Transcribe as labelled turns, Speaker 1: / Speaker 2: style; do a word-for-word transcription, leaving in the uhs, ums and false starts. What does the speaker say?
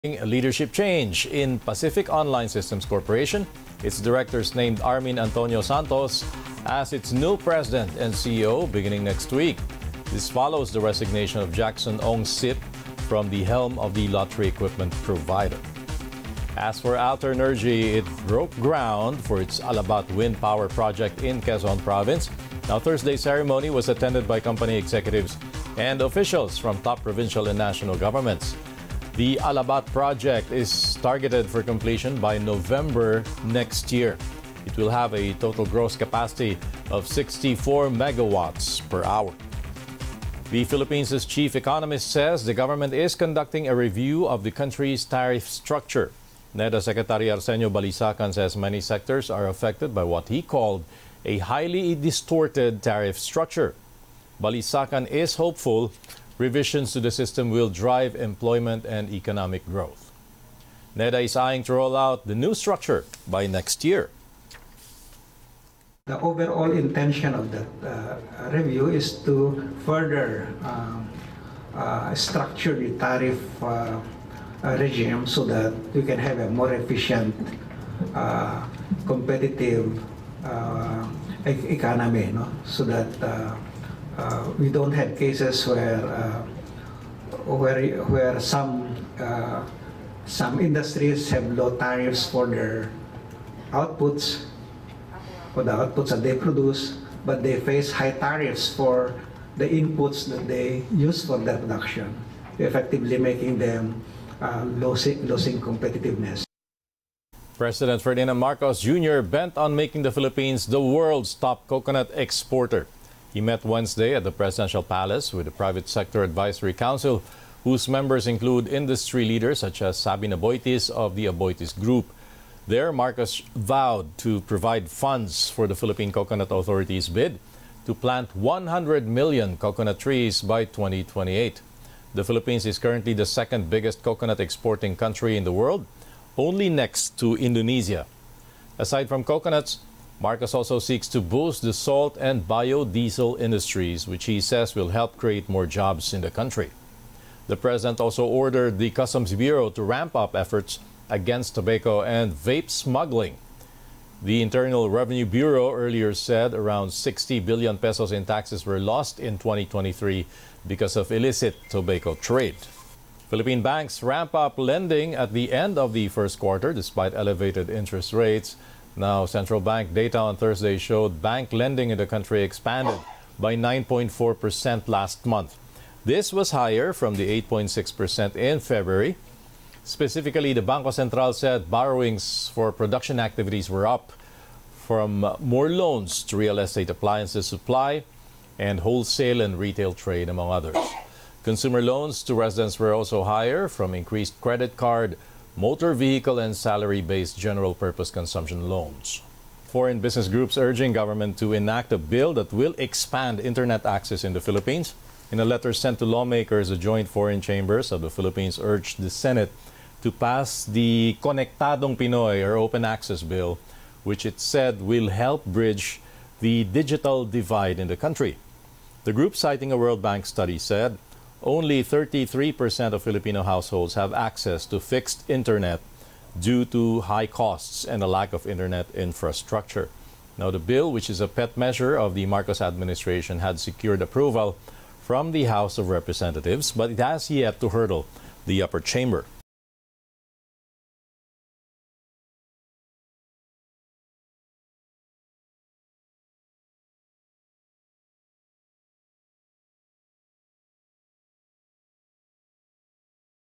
Speaker 1: A leadership change in Pacific Online Systems Corporation. Its directors named Armin Antonio Santos as its new president and C E O beginning next week. This follows the resignation of Jackson Ong Sip from the helm of the lottery equipment provider. As for Alter Energy, it broke ground for its Alabat wind power project in Quezon Province. Now, Thursday's ceremony was attended by company executives and officials from top provincial and national governments. The Alabat project is targeted for completion by November next year. It will have a total gross capacity of sixty-four megawatts per hour. The Philippines' chief economist says the government is conducting a review of the country's tariff structure. NEDA Secretary Arsenio Balisacan says many sectors are affected by what he called a highly distorted tariff structure. Balisacan is hopeful revisions to the system will drive employment and economic growth. NEDA is eyeing to roll out the new structure by next year.
Speaker 2: The overall intention of that uh, review is to further um, uh, structure the tariff uh, uh, regime so that we can have a more efficient, uh, competitive uh, e economy, no? So that uh, Uh, we don't have cases where uh, where where some uh, some industries have low tariffs for their outputs, for the outputs that they produce, but they face high tariffs for the inputs that they use for their production, effectively making them uh, losing losing competitiveness.
Speaker 1: President Ferdinand Marcos Junior bent on making the Philippines the world's top coconut exporter. He met Wednesday at the Presidential Palace with the Private Sector Advisory Council, whose members include industry leaders such as Sabin Aboitiz of the Aboitiz Group. There, Marcos vowed to provide funds for the Philippine Coconut Authority's bid to plant one hundred million coconut trees by twenty twenty-eight. The Philippines is currently the second biggest coconut exporting country in the world, only next to Indonesia. Aside from coconuts, Marcos also seeks to boost the salt and biodiesel industries, which he says will help create more jobs in the country. The president also ordered the Customs Bureau to ramp up efforts against tobacco and vape smuggling. The Internal Revenue Bureau earlier said around sixty billion pesos in taxes were lost in twenty twenty-three because of illicit tobacco trade. Philippine banks ramp up lending at the end of the first quarter despite elevated interest rates. Now, central bank data on Thursday showed bank lending in the country expanded by nine point four percent last month. This was higher from the eight point six percent in February. Specifically, the Bangko Sentral said borrowings for production activities were up from more loans to real estate appliances supply and wholesale and retail trade, among others. Consumer loans to residents were also higher from increased credit card, motor vehicle and salary-based general-purpose consumption loans. Foreign business groups urging government to enact a bill that will expand internet access in the Philippines. In a letter sent to lawmakers, the joint foreign chambers of the Philippines urged the Senate to pass the Konektadong Pinoy or Open Access Bill, which it said will help bridge the digital divide in the country. The group, citing a World Bank study, said only thirty-three percent of Filipino households have access to fixed internet due to high costs and a lack of internet infrastructure. Now, the bill, which is a pet measure of the Marcos administration, had secured approval from the House of Representatives, but it has yet to hurdle the upper chamber.